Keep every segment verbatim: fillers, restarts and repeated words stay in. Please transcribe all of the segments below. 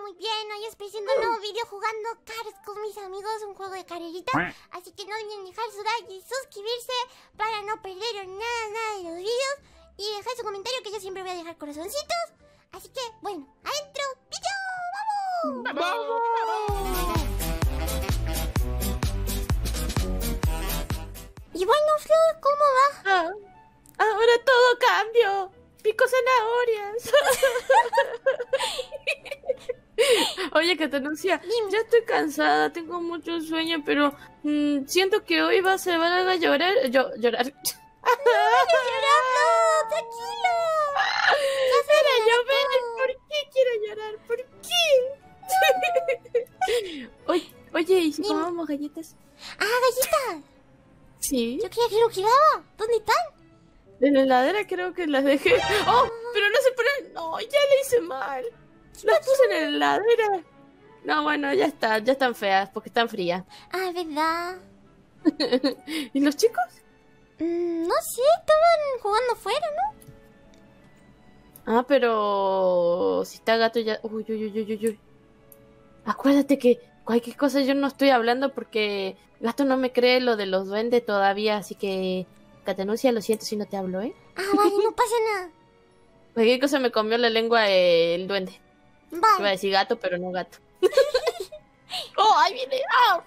muy bien. Hoy estoy haciendo un nuevo video jugando Cars con mis amigos, un juego de carreritas. Así que no olviden dejar su like y suscribirse para no perder nada, nada de los videos. Y dejar su comentario, que yo siempre voy a dejar corazoncitos. Así que, bueno, adentro, video, ¡vamos! ¡Vamos! Y bueno, Flor, ¿cómo va? Ah, ahora todo cambio. Pico zanahorias. Oye, que te anuncia, ya estoy cansada, tengo mucho sueño, pero mmm, siento que hoy va, se van a llorar. Yo, llorar. ¡No llorando! ¡Tranquilo! Quiero llover. ¿Por qué quiero llorar? ¿Por qué? oye, oye, ¿y si Dime. comamos galletas? ¡Ah, galletas! Sí. Yo creía que lo quedaba. ¿Dónde están? En la heladera creo que las dejé. ¡Oh! Pero no se ponen. No, ya le hice mal. Las puse en la heladera. No, bueno, ya está, ya están feas porque están frías. Ah, ¿verdad? ¿Y los chicos? Mm, no sé, estaban jugando afuera, ¿no? Ah, pero si está gato ya. Uy, uy, uy, uy, uy. Acuérdate que cualquier cosa yo no estoy hablando porque gato no me cree lo de los duendes todavía, así que Catanuncia, lo siento si no te hablo, ¿eh? Ah, vale, no pasa nada. Cualquier cosa me comió la lengua eh, el duende. Iba a Vale. decir gato, pero no gato. ¡Oh, ahí viene! ¡Ah!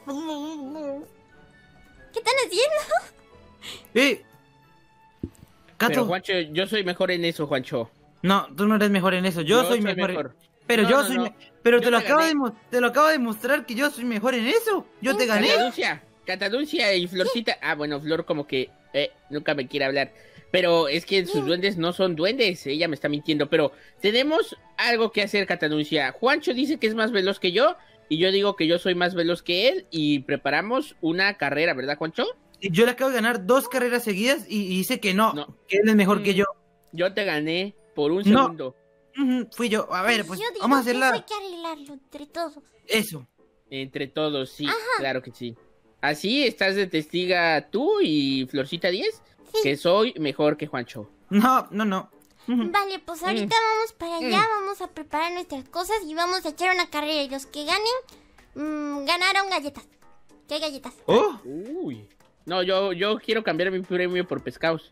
¿Qué están haciendo? ¡Eh! Pero Gato. Juancho, yo soy mejor en eso, Juancho. No, tú no eres mejor en eso. Yo, soy, mejor. en- Pero No, yo no, soy. no. me- Pero Yo te lo te acabo gané. de mo- te lo acabo de demostrar que yo soy mejor en eso. Yo te gané. Cataduncia, Cataduncia y Florcita. Ah, bueno, Flor como que eh, nunca me quiere hablar. Pero es que sus duendes no son duendes. Ella me está mintiendo. Pero tenemos algo que hacer, Cataduncia. Juancho dice que es más veloz que yo. Y yo digo que yo soy más veloz que él. Y preparamos una carrera, ¿verdad, Juancho? Y yo le acabo de ganar dos carreras seguidas y, y dice que no, No. que él es mejor que Mm. yo. Yo te gané por un No. segundo. Ujú, fui yo. A ver, pues yo digo vamos a que eso hacerla. hay que arreglarlo entre todos. Eso. Entre todos, sí. Claro que sí. Así estás de testiga tú y Florcita diez. Sí. Que soy mejor que Juancho. No, no, no. Ujú. Vale, pues ahorita vamos para allá, vamos a preparar nuestras cosas y vamos a echar una carrera. Y los que ganen, mmm, ganaron galletas. ¿Qué galletas? Oh, Uy. No, yo, yo quiero cambiar mi premio por pescados.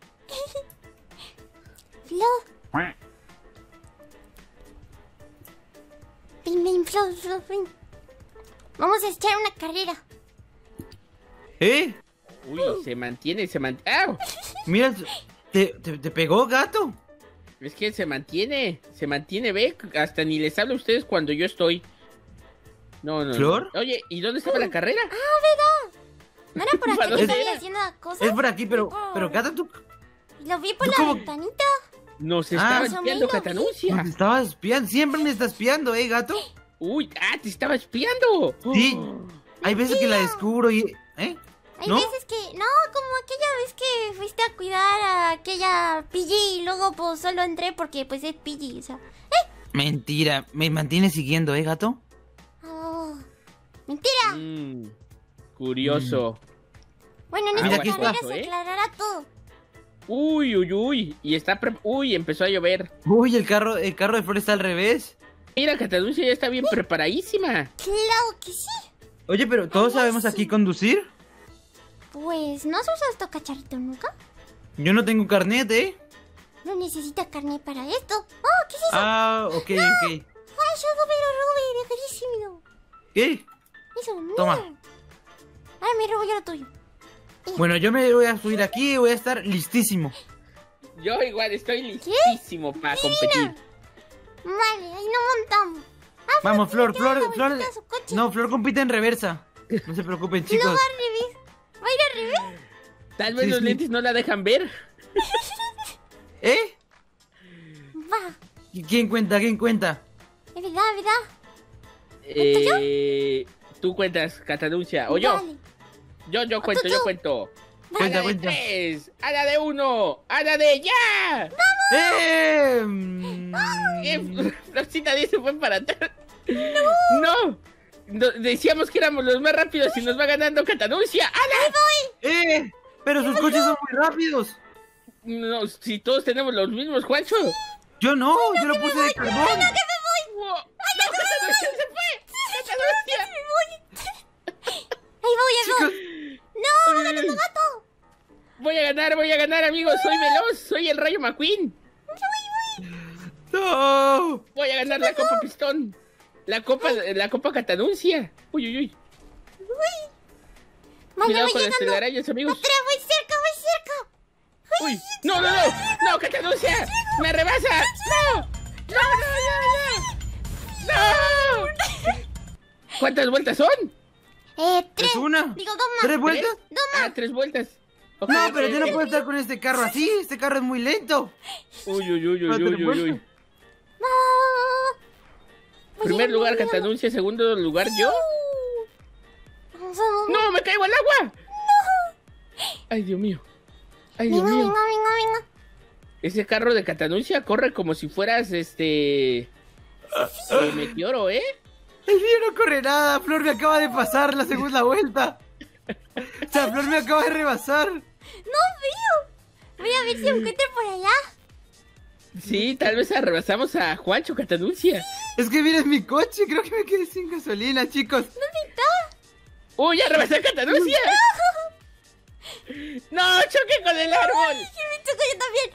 Flor. Ven, ven, Flor, Flor, ven. Vamos a echar una carrera. ¿eh? Uy, se mantiene, se mantiene. ¡Ah! Mira, ¿te, te, te pegó, gato? Es que se mantiene, se mantiene, ve. Hasta ni les hablo a ustedes cuando yo estoy. No, no. no. ¿Flor? Oye, ¿y dónde estaba la carrera? ¿No era por aquí ¿Para que dónde estoy era? haciendo cosas? Es por aquí, pero, Por- pero gato, tú Lo vi por ¿Tú la cómo? ventanita. Nos Ah. estaba Más o espiando menos. Catanuncia. me estabas espiando. Siempre me estás espiando, ¿eh, gato? Uy, ah, te estaba espiando. Sí. Oh. Hay veces que la descubro y... ¿Eh? Hay ¿No? veces que... No, como aquella vez que fuiste a cuidar a aquella Pidgey y luego pues solo entré porque pues es Pidgey, o sea... Mentira. Me mantiene siguiendo, ¿eh, gato? Oh, mentira. Mm, curioso. Bueno, en Mira, esta aquí carrera está. se aclarará todo. Uy, uy, uy. Y está... pre- Uy, empezó a llover. Uy, el carro, el carro de Flor está al revés. Mira, Catanuncia ya está bien preparadísima. Claro que sí. Oye, pero ¿todos Ay, sabemos sí. aquí conducir? Pues, ¿no has usado este cacharrito nunca? Yo no tengo carnet, ¿eh? No necesitas carnet para esto. Oh, ¿qué es eso? Ah, ok, ok. ¡Ay, yo pero robe, dejarísimo! ¿Qué? Eso, no. Toma. Ahora me robo yo lo tuyo. Bueno, yo me voy a subir aquí y voy a estar listísimo. Yo igual estoy listísimo para competir. Vale, ahí nos montamos. Ah, Vamos, Flor, ya, Flor, la Flor. vueltita a su coche. No, Flor compite en reversa. No se preocupen, No chicos. va al revés. ¿Va a ir al revés? Tal vez Sí, los sí. lentes no la dejan ver. ¿Eh? Va. ¿Quién cuenta? ¿Quién cuenta? Es verdad, es verdad. Eh, tú cuentas, Catanuncia. O yo. Dale. Yo, yo O cuento, tú, yo tú. cuento. Cuenta, ¡A la de cuenta. tres! ¡A la de uno! ¡A la de ya! ¡Eh! Mm, ¿Qué? Florcita diez se fue para atrás. ¡No! ¡No! No, decíamos que éramos los más rápidos y nos va ganando Catanuncia. ¡Ala! ¡Eh! Pero sus coches son muy rápidos. No, si todos tenemos los mismos, Juancho. Yo no, yo lo puse de carbón. ¡Wow! ¡No, Catanuncia se Catanuncia! Ahí voy, ahí voy. No, va ganando gato. Voy a ganar, voy a ganar, amigos. Soy veloz, soy el Rayo McQueen. ¡No! Voy a ganar la Copa Pistón. La Copa, la Copa Catanuncia. Uy, uy, uy. Vale, Cuidado voy con las llegando. telarañas, amigos. Atrás, voy cerca, voy cerca. Uy, no, no, no. No, Catanuncia. Me rebasa. No. No, no, no, no. No. ¿Cuántas vueltas son? Eh, tres. ¿Es una? Digo, dos más. ¿Tres vueltas? Dos más. Ah, tres vueltas. Ok, No, ok, pero yo no ok. puedo estar con este carro así. Este carro es muy lento. Uy, uy, uy, uy, ¿Cuántas uy, uy, uy. vueltas? Va, va, va, va. Voy Primer llegando, lugar voy llegando. Catanuncia, segundo lugar yo. Vamos, vamos. ¡No, me caigo al agua! Ay, Dios mío. Ay, Dios Venga, mío. venga, venga, venga. Ese carro de Catanuncia corre como si fueras, este... eh, meteoro, ¿eh? El mío no corre nada. Flor me acaba de pasar la segunda vuelta. O sea, Flor me acaba de rebasar. No veo. Voy a ver si encuentro por allá. Sí, tal vez arrebasamos a Juancho Catanuncia. Es que miren mi coche. Creo que me quedé sin gasolina, chicos. ¿Dónde está? ¡Uy, ya rebasé a Catanuncia! ¡No, choque con el árbol! Que me choco yo también.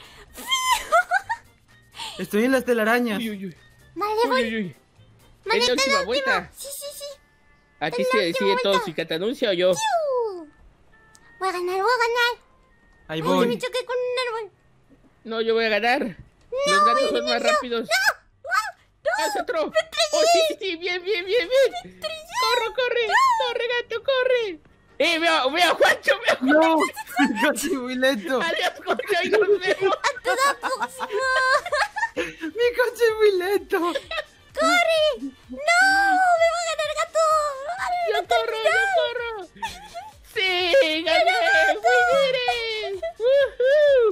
Estoy en las telarañas. Uy, uy, uy. Vale, Uy, voy. uy, uy. Vale, Es la está última la vuelta. última. Sí, sí, sí. Aquí Es se la decide última todo, vuelta. si Catanuncia o yo. Uh. Voy a ganar, voy a ganar. Ahí Ay, que me voy. choqué con un árbol. No, yo voy a ganar. Los gatos son más rápidos. ¡Ah, es otro! ¡Oh, sí, sí, sí! ¡Bien, bien, bien, bien! ¡Corre, corre! ¡Corre, gato, corre! ¡Eh, veo, veo a Juancho! ¡Veo a Juancho! No, mi coche es muy lento. ¡Adiós, Juancho! ¡Ahí nos vemos! ¡Hasta la próxima! Mi coche es muy lento. ¡Corre! ¡No! ¡Me va a ganar gato! ¡Yo corro, yo corro! ¡Sí! ¡Gané! ¡We did it! ¡Woohoo!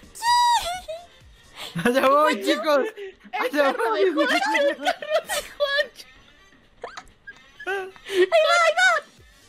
Allá voy, chicos. ¡El Allá carro de voy. Juancho! ¡El carro de Juancho! ¡Ahí va, ahí va!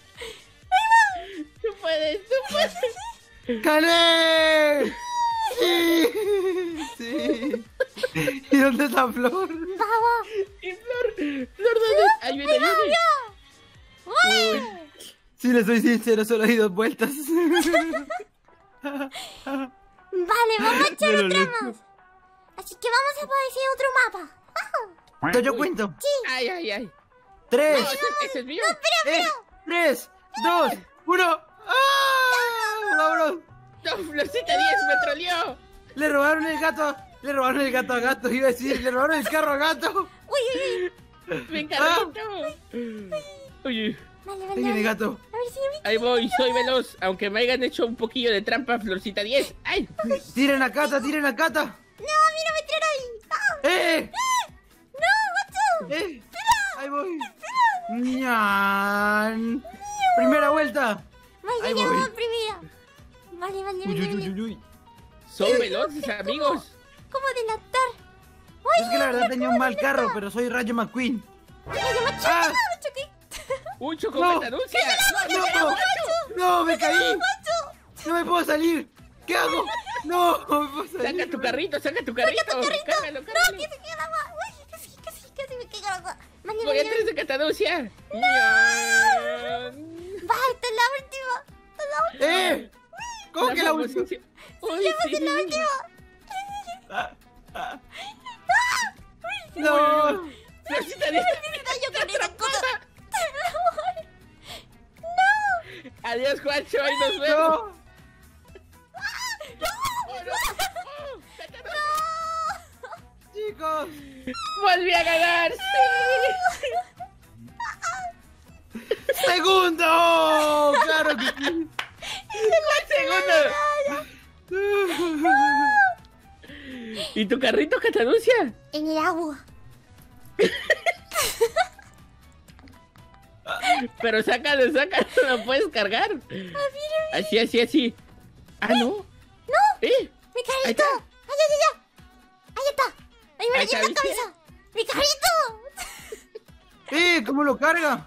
¡Tú puedes, tú puedes! ¡Gané! Sí. Sí. ¿Y dónde está Flor? ¡Vamos! ¡Y Flor! ¡Flor, dónde! ¡Ahí viene, ahí viene! ¡Voy! Si les soy sincero, solo di dos vueltas. Vale, vamos a echar Pero otra loco. más. Así que vamos a aparecer otro mapa. Entonces yo cuento. ¡Ay, ay, ay! Tres, No, ese, ese es mío. eh, tres, dos, uno. ¡Ah! ¡Vámonos! No, Florcita diez me troleó. Le robaron el gato. Le robaron el gato a gato. Iba a decir, le robaron el carro a gato. Uy, uy, uy. Venga, Rayito. Oye, Vale, Ahí vale. viene A ver, gato. a ver si me... ahí voy, soy veloz. Aunque me hayan hecho un poquillo de trampa, Florcita diez. ¡Ay! Tiren a Cata, tiren a Cata. No, mira, me tiraron ahí. ¡Ah! ¡Eh! ¡No, gato! ¡Eh! Ahí voy. ¡Ñan! Primera vuelta. Vale, Ahí ya voy. vamos primero. Vale, vale, Uy, vale, uy, vale. uy, uy, uy. Son veloces, amigos. ¿Cómo delatar? Es que la verdad tenía un mal carro, pero soy Rayo McQueen. Mira, yo me choqué, Ah. no, me choqué. Un choco No. Catanuncia. ¡No! ¡No! ¡Me caí! ¡No me puedo salir! ¿Qué hago? ¡No! ¡No me puedo salir! Saca tu carrito, saca tu carrito. Cárgalo, No, cárgalo. que se queda el agua. Uy, casi, casi, casi me caigo al agua. Vale, Voy vale, a tres de Catanuncia. Va, esta es la última. Esta es la última. ¡Eh! ¿Cómo que la última? última? Uy, sí. La última. ¡No! Florcita diez. Mira, yo con esa cosa. Adiós, Juancho. Ahí nos vemos. ¡No! Oh, no. Oh, Catanuncia. ¡Chicos! Volví a ganar. Sí. ¡Segundo! ¡Claro que sí! Segundo. ¿Y tu carrito, Catanuncia? En el agua. Pero sácalo, sácalo, lo puedes cargar. Así, así, así. Ah, no. ¡No! ¿Eh? ¡Mi Ahí carrito! está. ¡Ay, ay, ay! ¡Ahí está! ¡Ahí me Ahí rayé está, la ¿viste? cabeza! ¡Mi carrito! ¡Eh! ¿Cómo lo carga?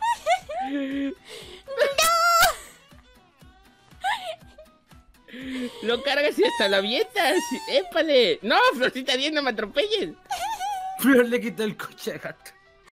Lo cargas y hasta lo avientas. ¡Épale! No, Florcita diez, no me atropelles. Flor le quitó el coche a gato.